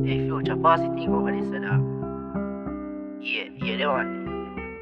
Hey, future, pass the thing over this, dog. Yeah, they want it.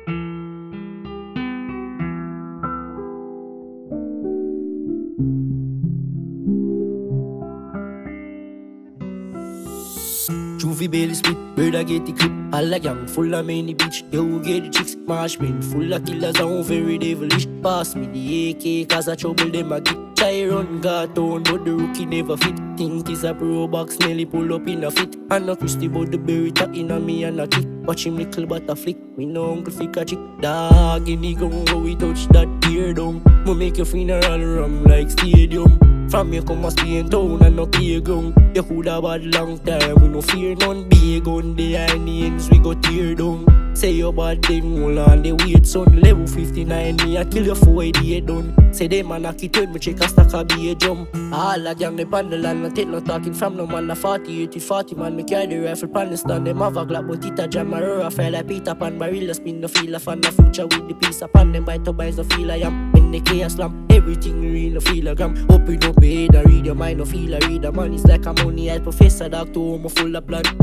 Juvie belly split, bird I get the clip. All a gang full of many bitch. You get the chicks, marshmallow full of killers and very devilish. Pass me the AK, cause I trouble them a get. Try run got on, but the rookie never fit. Think is a pro box, Nelly pull up in a fit. And a Christy but the berry tuck in a me and a kick. Watch him little but a flick. Me no uncle flick a chick. Dog in the gun, go we touch that tear down. Mo make your funeral rum like stadium. From you come a Spain town and no playground. You coulda bad long time, we no fear none. Big gun behind the ends, we go tear down. Say you bad then hold on the weight son. Level 59, me I kill you for a day done. Say them a knock it when me check a stack a be a jump. All a gang they pan the land, no take no talking from no man. A 40, 80, 40 man, me carry the rifle pan the stand. Them have a glock but it a jam a roar. I feel like Peter Pan, barrel spin no feel a fan. The future with the piece upon them bite to buys no feel I am. When they chaos slam, everything real no feel a gram. Open up your head and read your mind, no feel a read a man. It's like a money as professor, doctor, home full of blood.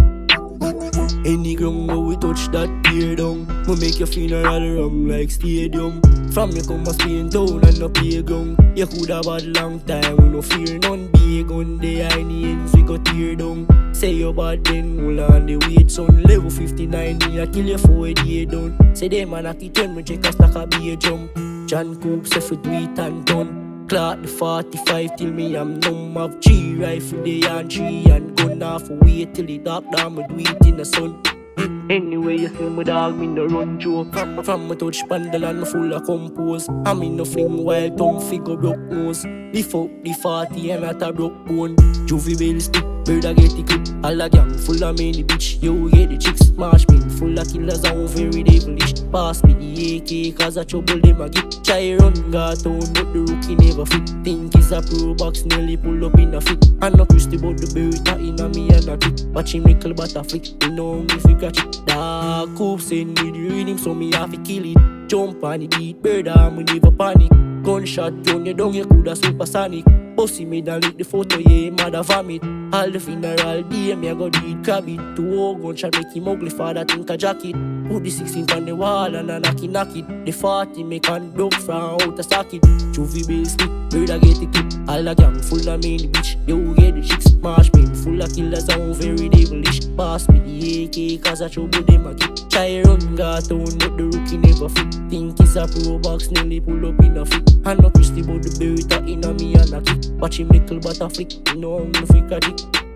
Any ground where we touch that tear down, we make your funeral rum like stadium. From you come a Spain town and no playground. You coulda bad long time, we no fear none. Big gun behind the ends, we go tear down. Say you bad then, hold on the weight son. Level 59, me I kill you for a day done. Say them a knock it when me check a stack a be a jump. Johncooprecords say fi do it and done. Clock the 45 till me I'm numb. Have 3 rifle day and 3 and gun off wait till it dark down. Me do it in the sun. Anyway, you see my dog, me no run joke. From my touch pandal and me full of compose. I me no fling wild tongue figure broke nose. Lift up the 40 and not a broke bone. Juvie belly split, bird I get the clip. All a gang full of many bitch. You get the chicks, marshmallow full of killers and very devilish. Pass me the AK, cause I trouble them a get. Try run got on, but the rookie never fit. Think is a pro box, Nelly pull up in a fit. And no Christy but the berry tuck in a me and a kick. Watch him little but a flick, you know me fi catch it. Dark coop send me the rhythm so me have to kill it. Jump on the beat, bird and me never panic. Gunshot down you down, you coulda supersonic. Bossy me dan lick the photo, yeah, mother vomit. All the funeral day, me I go do it, crab it. 2 gunshot make him ugly, father think a jacket. Put the 16 on the wall and a knock it. The 40 make and broke from out a socket. Juvie belly split, bird I get the clip. All a gang full of many bitch. You get the chicks, marshmallow full of killers and very devilish. Pass me the AK, cause I trouble them a get. Try run got on, but the rookie never fit. Think it's a pro box, Nelly pull up in a fit. And no Christy but the berry tuck in a me and a kick. Watch him little but a flick, you know I'm gonna freak a dick.